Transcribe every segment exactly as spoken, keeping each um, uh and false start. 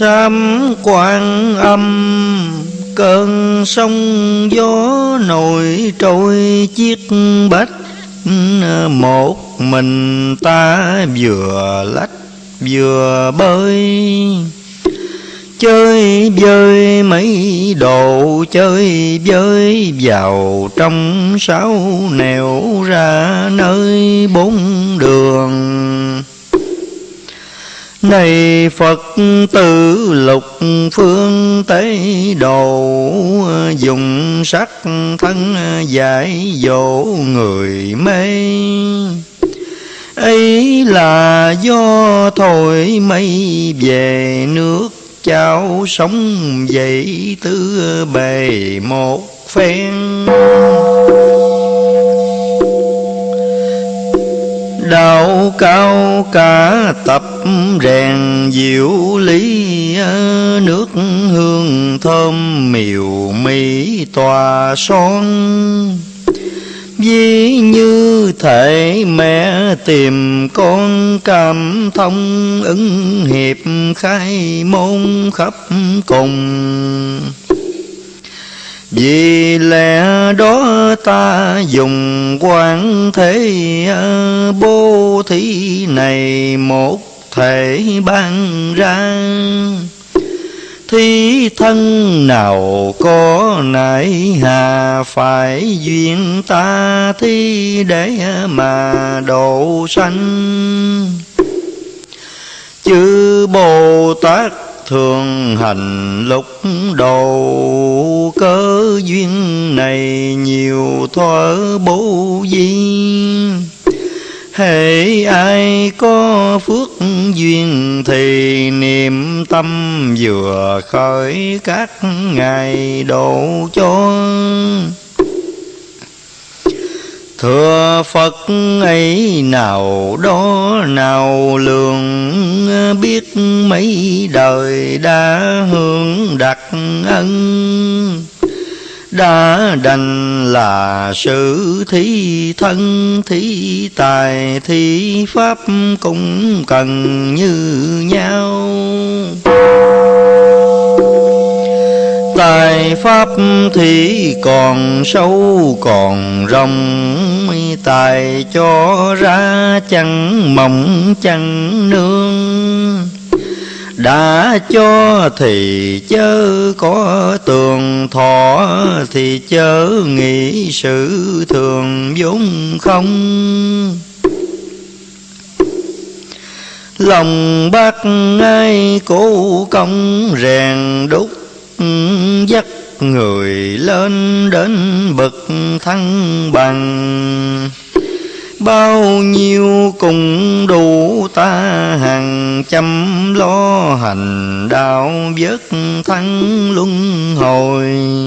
sám Quan Âm, cơn sóng gió nổi trôi chiếc bách. Một mình ta vừa lách vừa bơi, chơi vơi mấy đồ chơi vơi vào trong sáu nẻo ra nơi bốn đường. Này Phật tử lục phương tế độ, dùng sắc thân dạy dỗ người mê. Ấy là do thôi mây về nước cháo, sống dậy tứ bề một phen. Đạo cao cả tập rèn diệu lý, nước hương thơm miều mỹ tòa son. Ví như thể mẹ tìm con, cảm thông ứng hiệp khai môn khắp cùng. Vì lẽ đó ta dùng quán thế bố thí này một thể ban ra. Thí thân nào có nại hà, phải duyên ta thi để mà độ sanh. Chư Bồ Tát thường hành lục độ, cớ duyên này nhiều thuở bố di. Hễ ai có phước duyên thì niệm tâm vừa khởi các ngài độ cho. Thưa Phật ấy nào đó nào lường, biết mấy đời đã hương đặt ân. Đã đành là sự thí thân thí tài, thí pháp cũng cần như nhau. Tài pháp thì còn sâu còn rộng, tài cho ra chẳng mộng chẳng nương. Đã cho thì chớ có tường thọ, thì chớ nghĩ sự thường vốn không. Lòng bác ai cố công rèn đúc, dắt người lên đến bậc thăng bằng. Bao nhiêu cũng đủ ta hàng chăm lo hành đạo, vớt thăng luân hồi.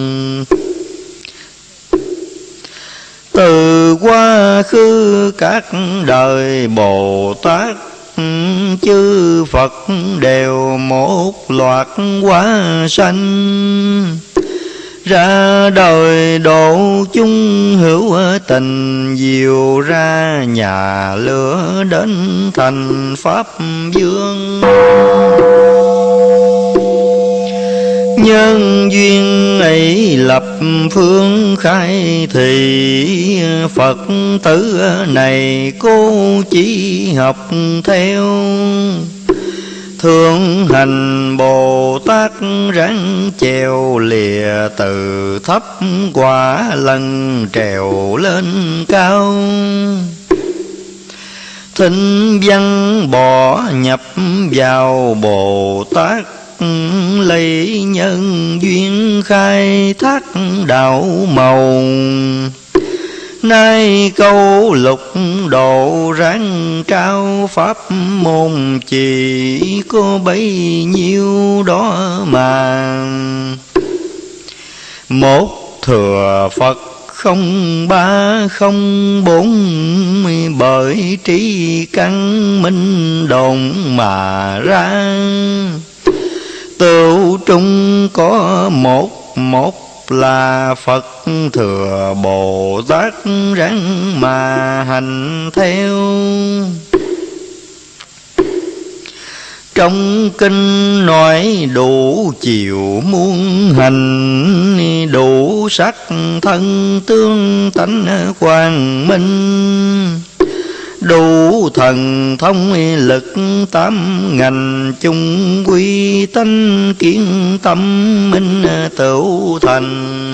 Từ quá khứ các đời Bồ Tát, chư Phật đều một loạt hóa sanh. Ra đời độ chung hữu tình, diệu ra nhà lửa đến thành Pháp vương. Nhân duyên ấy lập phương khai thị, Phật tử này cô chỉ học theo. Thường hành Bồ Tát ráng chèo lìa, từ thấp quả lần trèo lên cao. Thinh văn bỏ nhập vào Bồ Tát, lấy nhân duyên khai thác đạo màu. Nay câu lục độ ráng trao, pháp môn chỉ có bấy nhiêu đó mà. Một thừa Phật không ba không bốn, bởi trí căn minh đồn mà ra. Tựu trung có một một là Phật thừa Bồ Tát, ráng mà hành theo. Trong kinh nói đủ chiều muôn hành, đủ sắc thân tương tánh quang minh, đủ thần thông lực tám ngành chung quy tánh kiến tâm minh tựu thành.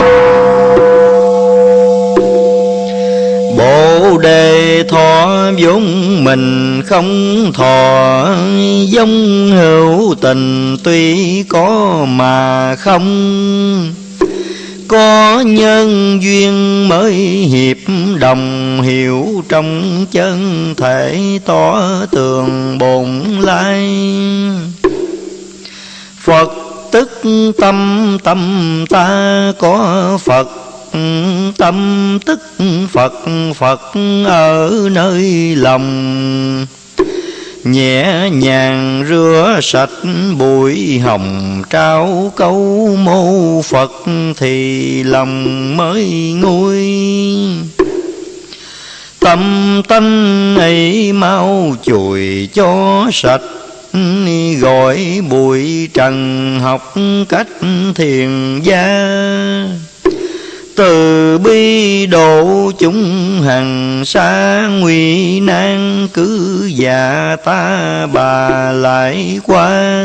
Bồ đề thọ vốn mình không thọ, giống hữu tình tuy có mà không. Có nhân duyên mới hiệp đồng, hiểu trong chân thể tỏ tường bổn lai. Phật tức tâm tâm ta có Phật, tâm tức Phật Phật ở nơi lòng. Nhẹ nhàng rửa sạch bụi hồng, trao câu mô Phật thì lòng mới nguôi. Tâm tánh ấy mau chùi cho sạch, gọi bụi trần học cách thiền gia. Từ bi độ chúng hằng xa nguy nan, cứ dạ ta bà lại qua.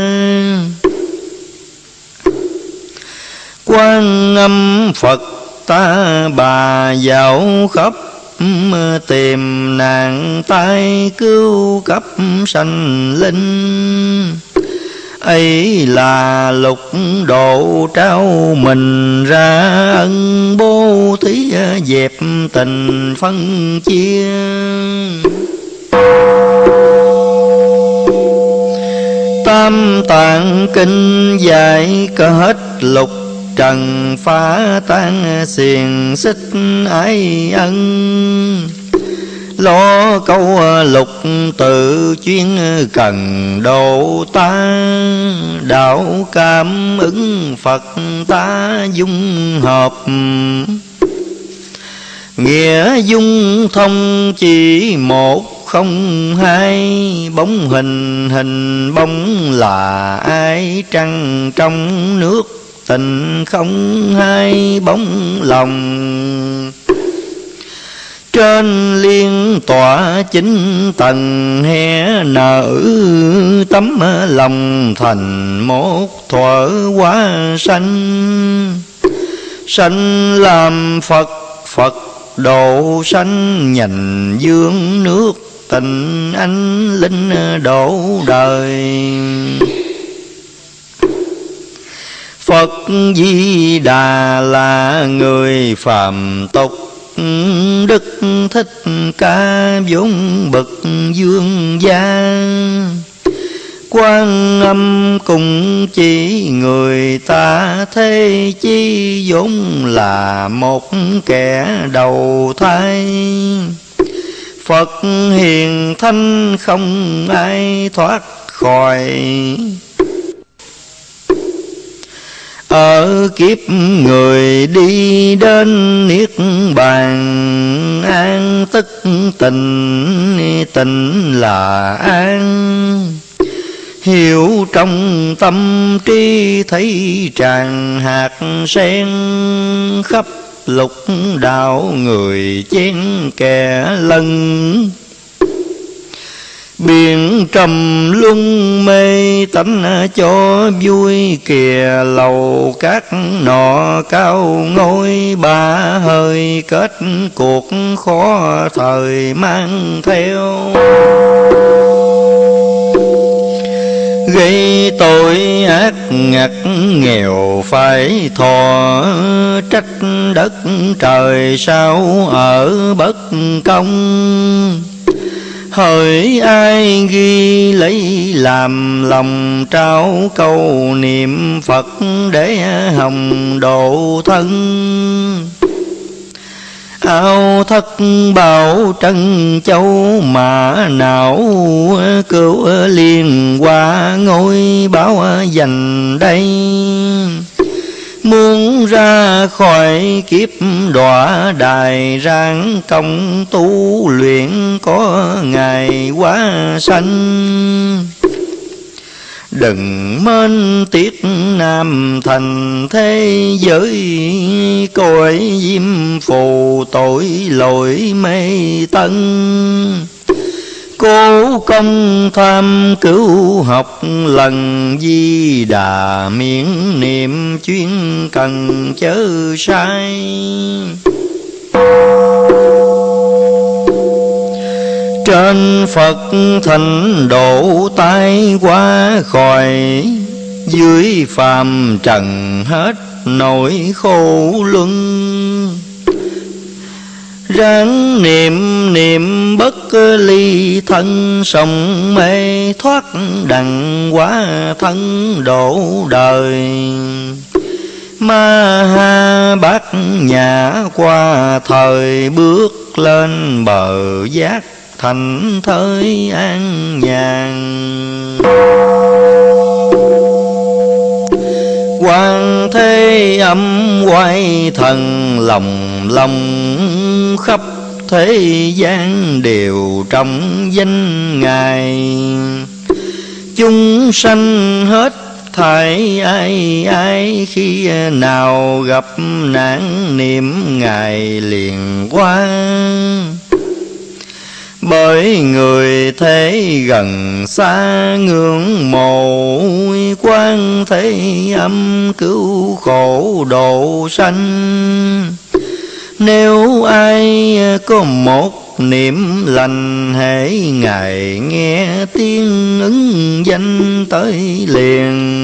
Quan Âm Phật ta bà dạo khắp, tìm nàng tai cứu cấp sanh linh. Ấy là lục độ trao mình ra, ân bố thí dẹp tình phân chia. Tam tạng kinh dạy hết lục trần, phá tan xiềng xích ái ân. Lo câu lục tự chuyên cần độ ta, đạo cảm ứng Phật ta dung hợp. Nghĩa dung thông chỉ một không hai, bóng hình hình bóng là ai. Trăng trong nước tình không hai, bóng lòng. Trên liên tọa chính tầng he nở, tấm lòng thành một thuở quá sanh. Sanh làm Phật Phật độ sanh, nhành dương nước tình anh linh độ đời. Phật Di Đà là người phàm tục, Đức Thích Ca vốn bậc vương gia. Quan Âm cùng chỉ người ta, thế chi vốn là một kẻ đầu thai. Phật hiền thanh không ai thoát khỏi, ở kiếp người đi đến niết bàn. An tức tình, tình là an. Hiểu trong tâm trí thấy tràn hạt sen, khắp lục đạo người chen kẻ lân. Biển trầm luân mê tánh cho vui, kìa lầu các nọ cao ngôi. Ba hơi kết cuộc khó thời mang theo, gây tội ác ngặt nghèo phải thọ. Trách đất trời sao ở bất công, hỡi ai ghi lấy làm lòng. Trao câu niệm Phật để hồng độ thân, ao thất bảo trân châu mà não. Cứu liền qua ngôi báo dành đây, muốn ra khỏi kiếp đọa đài. Ráng công tu luyện có ngày quá sanh, Đừng mến tiếc Nam thành thế giới, coi diêm phù tội lỗi mê tân. Cố công tham cứu học lần Di Đà, miễn niệm chuyên cần chớ sai. Trên Phật thành độ tai qua khỏi, dưới phàm trần hết nỗi khổ luân. Ráng niệm niệm bất ly thân, sống mê thoát đặng hóa thân độ đời. Ma ha bát nhã qua thời, bước lên bờ giác thành thới an nhàn. Quan thế âm quay thần, lòng lòng khắp thế gian đều trong danh Ngài. Chúng sanh hết thảy ai ai, khi nào gặp nạn niệm Ngài liền qua. Bởi người thế gần xa ngưỡng mộ, Quan thế âm cứu khổ độ sanh. Nếu ai có một niệm lành, hễ Ngài nghe tiếng ứng danh tới liền.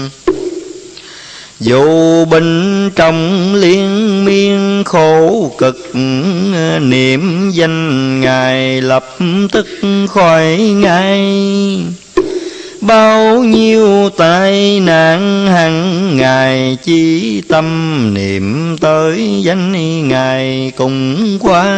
Dù bệnh trong liên miên khổ cực, niệm danh Ngài lập tức khỏi ngay. Bao nhiêu tai nạn hằng ngày, chỉ tâm niệm tới danh Ngài cùng qua.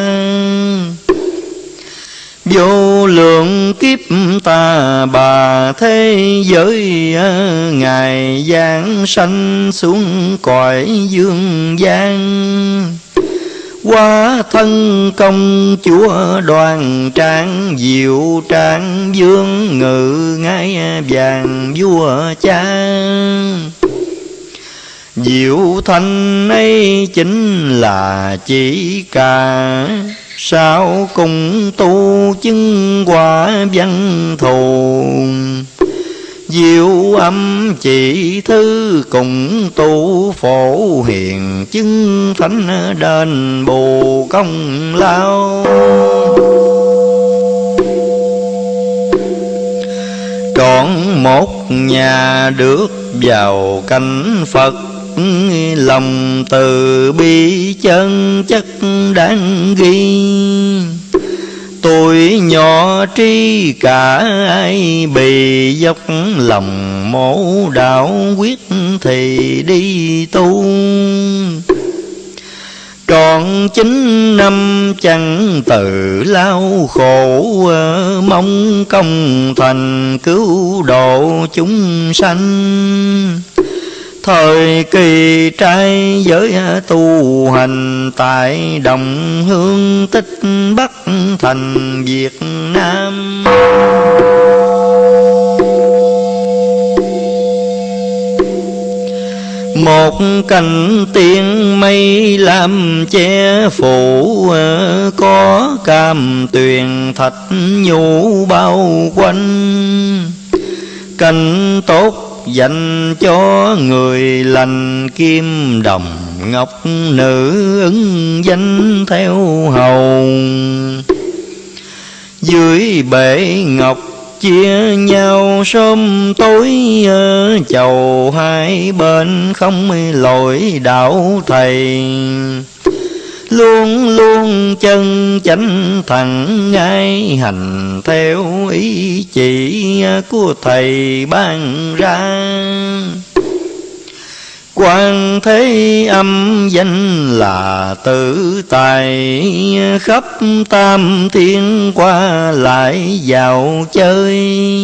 Vô lượng kiếp ta bà thế giới, Ngài giáng sanh xuống cõi dương gian. Quá thân công chúa đoàn trang, diệu trang vương ngự ngai vàng vua cha. Diệu thanh ấy chính là chỉ cả, sao cùng tu chứng quả văn thù. Diệu âm chỉ thư cùng tu phổ hiền, chứng thánh đền bù công lao. Trọn một nhà được vào cánh Phật, lòng từ bi chân chất đáng ghi. Tuổi nhỏ tri cả ai bì, dốc lòng mổ đạo quyết thì đi tu. Trọn chín năm chẳng từ lao khổ, mong công thành cứu độ chúng sanh. Thời kỳ trai giới tu hành, tại đồng hương Tích Bắc thành Việt Nam. Một cành tiên mây làm che phủ, có cam tuyền thạch nhũ bao quanh. Cành tốt dành cho người lành, kim đồng ngọc nữ ứng danh theo hầu. Dưới bể ngọc chia nhau sớm tối, chầu hai bên không lỗi đạo thầy. Luôn luôn chân chánh thẳng ngay, hành theo ý chỉ của thầy ban ra. Quan thế âm danh là tự tài, khắp tam thiên qua lại vào chơi.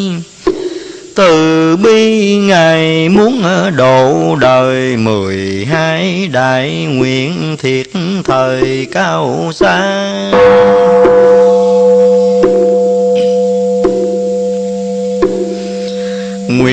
Từ bi Ngài muốn độ đời, mười hai đại nguyện thiệt thời cao xa. Nguyện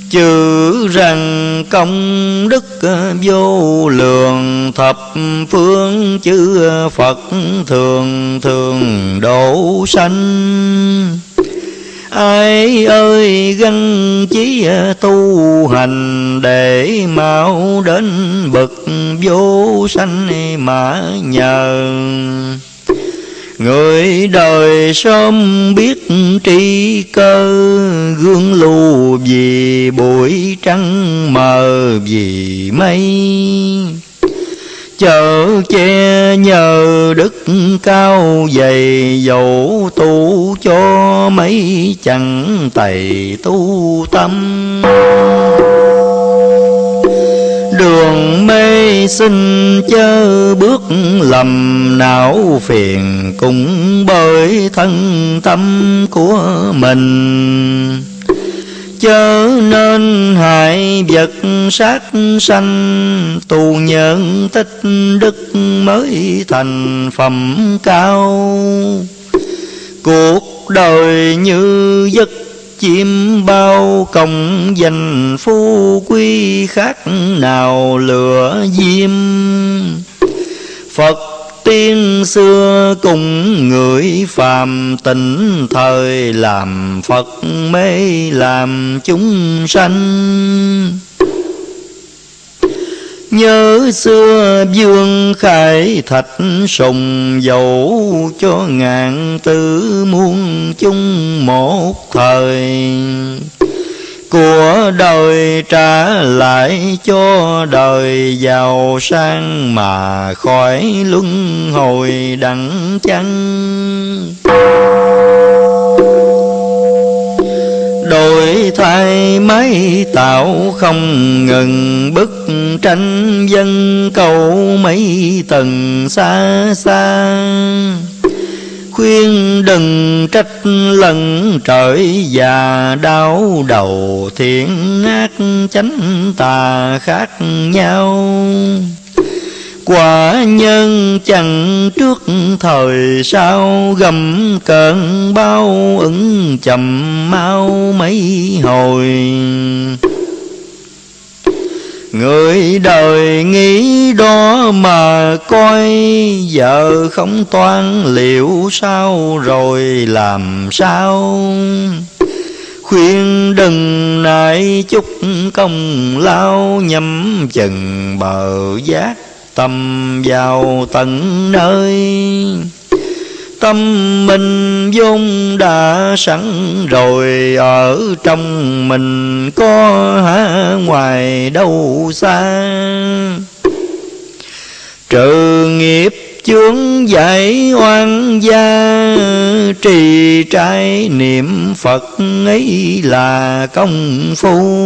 chữ rằng công đức vô lượng, thập phương chư Phật thường thường độ sanh. Ai ơi găng chí tu hành, để mau đến bậc vô sanh mà nhờ. Người đời sớm biết tri cơ, gương lưu vì bụi trắng mờ vì mây. Chở che nhờ đức cao dày, dẫu tu cho mấy chẳng tày tu tâm. Đường mê sinh chớ bước lầm, não phiền cũng bởi thân tâm của mình. Chớ nên hại vật sát sanh, tu nhân tích đức mới thành phẩm cao. Cuộc đời như giấc chim bao, công danh phú quý khác nào lửa diêm. Phật tiên xưa cùng người phàm, tình thời làm Phật mê làm chúng sanh. Nhớ xưa vương khai thạch sùng, dẫu cho ngàn tư muôn chung một thời. Của đời trả lại cho đời, giàu sang mà khỏi luân hồi đặng chăng. Đổi thay máy tạo không ngừng, bức tranh dân cầu mấy tầng xa xa. Khuyên đừng trách lần trời già, đau đầu thiện ác chánh tà khác nhau. Quả nhân chẳng trước thời sau, gầm cơn bao ứng chậm mau mấy hồi. Người đời nghĩ đó mà coi, giờ không toan liệu sao rồi làm sao. Khuyên đừng nại chút công lao, nhắm chừng bờ giác tâm vào tận nơi. Tâm mình vốn đã sẵn rồi, ở trong mình có há ngoài đâu xa. Trừ nghiệp chướng giải oan gia, trì trai niệm Phật ấy là công phu.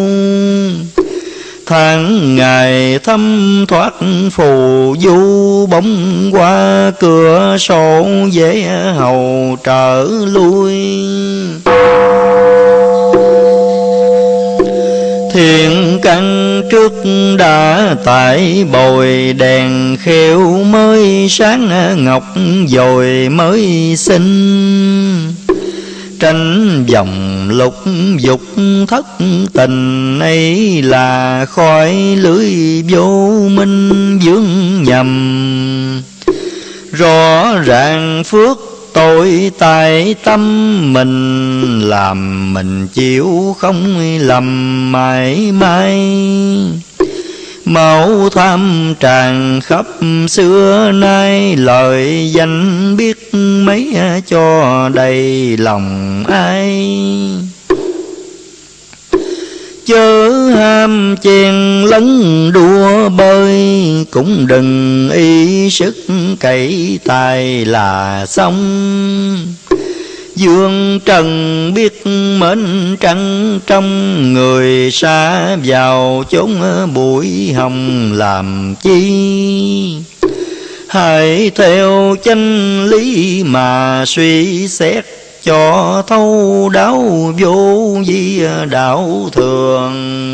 Tháng ngày thấm thoát phù du, bóng qua cửa sổ dễ hầu trở lui. Thiện căn trước đã tại bồi, đèn khêu mới sáng ngọc dồi mới sinh. Tranh vòng lục dục thất tình, ấy là khói lưới vô minh vướng nhầm. Rõ ràng phước tội tại tâm mình, làm mình chịu không lầm mãi mãi. Máu tham tràn khắp xưa nay, lời danh biết mấy cho đầy lòng ai. Chớ ham chen lấn đua bơi, cũng đừng y sức cậy tài là xong. Dương trần biết mến trăng trong, người xa vào chốn bụi hồng làm chi. Hãy theo chân lý mà suy xét, cho thấu đáo vô vi đạo thường.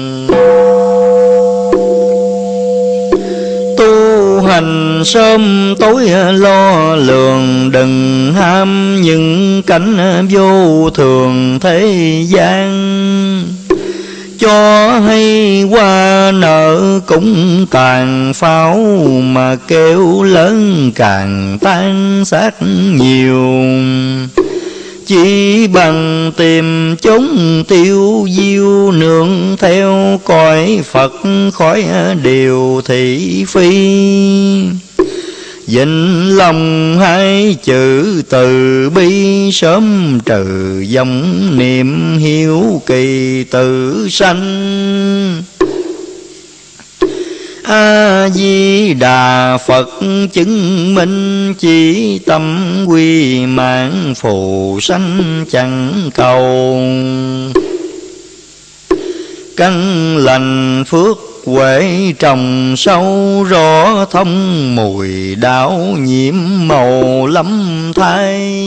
Tu hành sớm tối lo lường, đừng ham những cảnh vô thường thế gian. cho hay qua nợ cũng tàn pháo, mà kêu lớn càng tan xác nhiều. Chỉ bằng tìm chốn tiêu diêu, nương theo cõi Phật khỏi điều thị phi. Dịnh lòng hai chữ từ bi, sớm trừ vong niệm hiếu kỳ tự sanh. A Di Đà Phật chứng minh, chỉ tâm quy mạng phù sanh chẳng cầu. Căn lành phước huệ trồng sâu, rõ thông mùi đạo nhiễm màu lắm thai.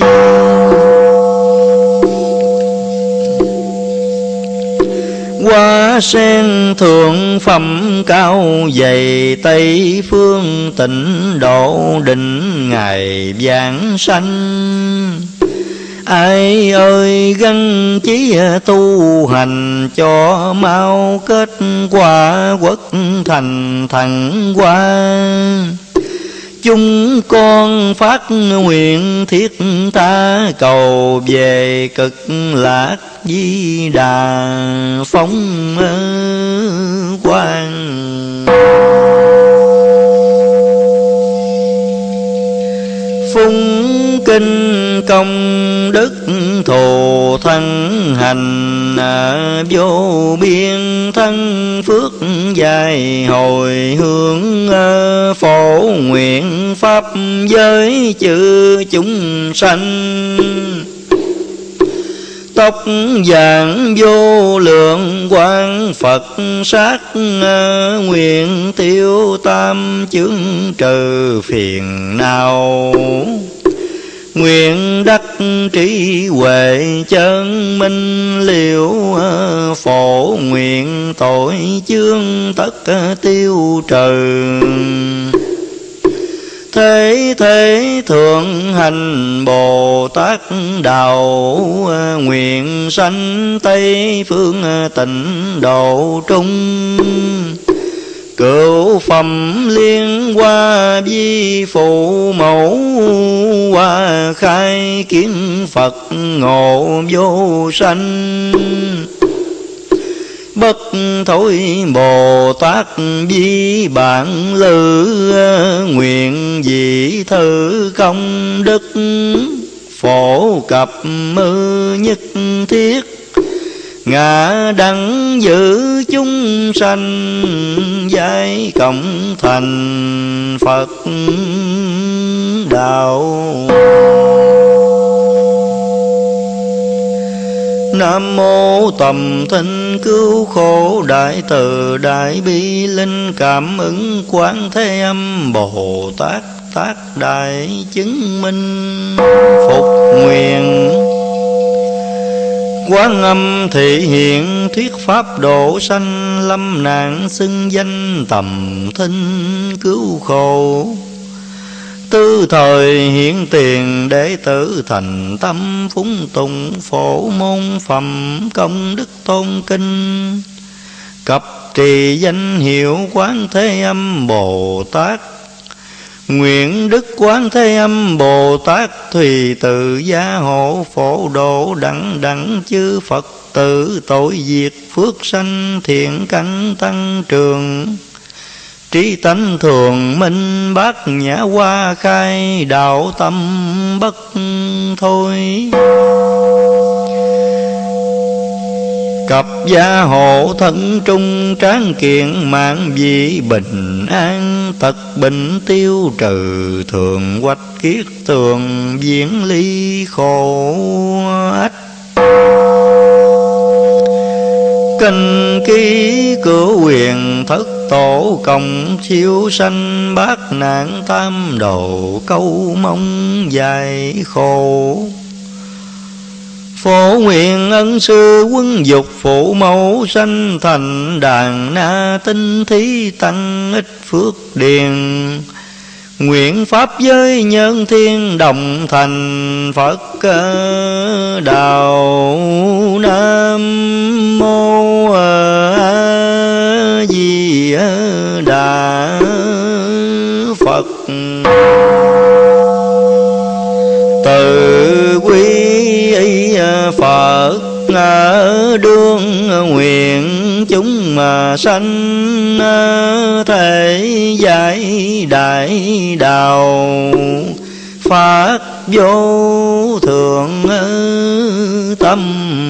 Hoa sen thượng phẩm cao dày, Tây phương tịnh độ định ngày giảng sanh. Ai ơi gắng chí tu hành, cho mau kết quả quốc thành thăng hoa. Chúng con phát nguyện thiết tha, cầu về cực lạc Di Đà phong quang. Phung kinh công đức thù thân hành, vô biên thân phước dài hồi hướng. Phổ nguyện pháp giới chư chúng sanh, tóc vàng vô lượng quang Phật sát. Nguyện tiêu tam chướng trừ phiền não, nguyện đắc trí huệ chân minh liễu. Phổ nguyện tội chướng tất tiêu trừ, thế thế thượng hành Bồ Tát đạo. Nguyện sanh Tây phương tịnh độ trung, cửu phẩm liên hoa vi phụ mẫu. Hoa khai kiến Phật ngộ vô sanh, bất thối Bồ Tát vi bản lư. Nguyện vị thử công đức, phổ cập mư nhất thiết. Ngã đặng giữ chúng sanh, giải cộng thành Phật đạo. Nam mô Tầm Thinh Cứu Khổ Đại Từ Đại Bi Linh Cảm Ứng Quán Thế Âm Bồ Tát Tác Đại Chứng Minh Phục Nguyện. Quán Âm thị hiện thuyết pháp độ sanh, lâm nạn xưng danh Tầm Thinh Cứu Khổ. Tư thời hiện tiền đệ tử thành tâm, phúng tùng phổ môn phẩm công đức tôn kinh. Cập trì danh hiệu Quán Thế Âm Bồ Tát, nguyện đức Quán Thế Âm Bồ Tát thùy tự gia hộ, phổ độ đẳng đẳng chư Phật tử, tội diệt phước sanh thiện căn tăng trường. Trí tánh thường minh bát nhã hoa khai, đạo tâm bất thôi. Cập gia hộ thân trung, tráng kiện mạng vị bình an. Tật bệnh tiêu trừ, thường quách kiết tường, viễn ly khổ ách. Kinh ký cửu huyền thất tổ, cộng siêu sanh bát nạn tam đồ, câu mong dài khổ. Phổ nguyện ân sư quân dục, phụ mẫu sanh thành đàn na tinh thí, tăng ích phước điền. Nguyện pháp giới nhân thiên, đồng thành Phật đạo. Nam mô Phật. Từ quy y Phật đương nguyện chúng mà sanh thể giải đại đạo phát vô thượng tâm.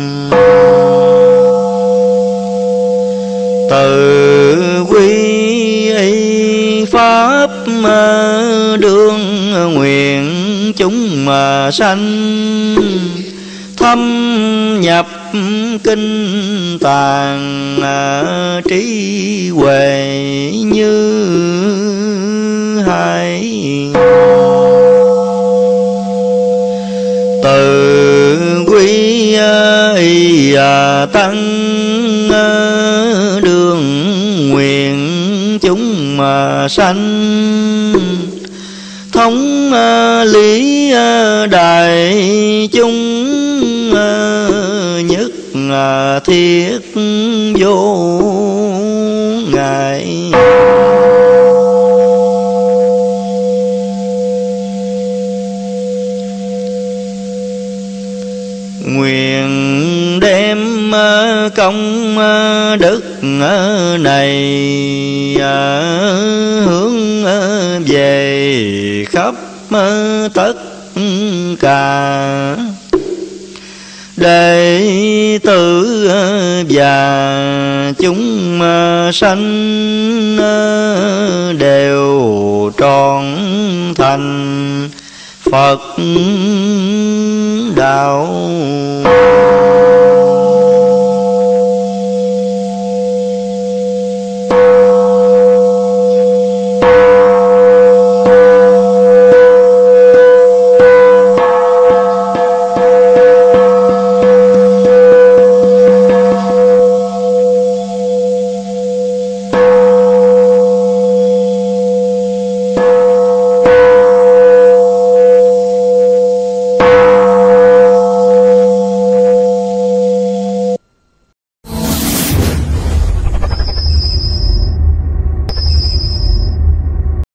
Từ quy y Pháp đương nguyện chúng mà sanh thâm nhập kinh tàng trí huệ như hải. Từ quy y tăng đường nguyện chúng mà sanh thống lý đại chúng nhất thiết vô ngại. Nguyện đem công đức này hướng về khắp tất cả đệ tử và chúng sanh đều trọn thành Phật đạo.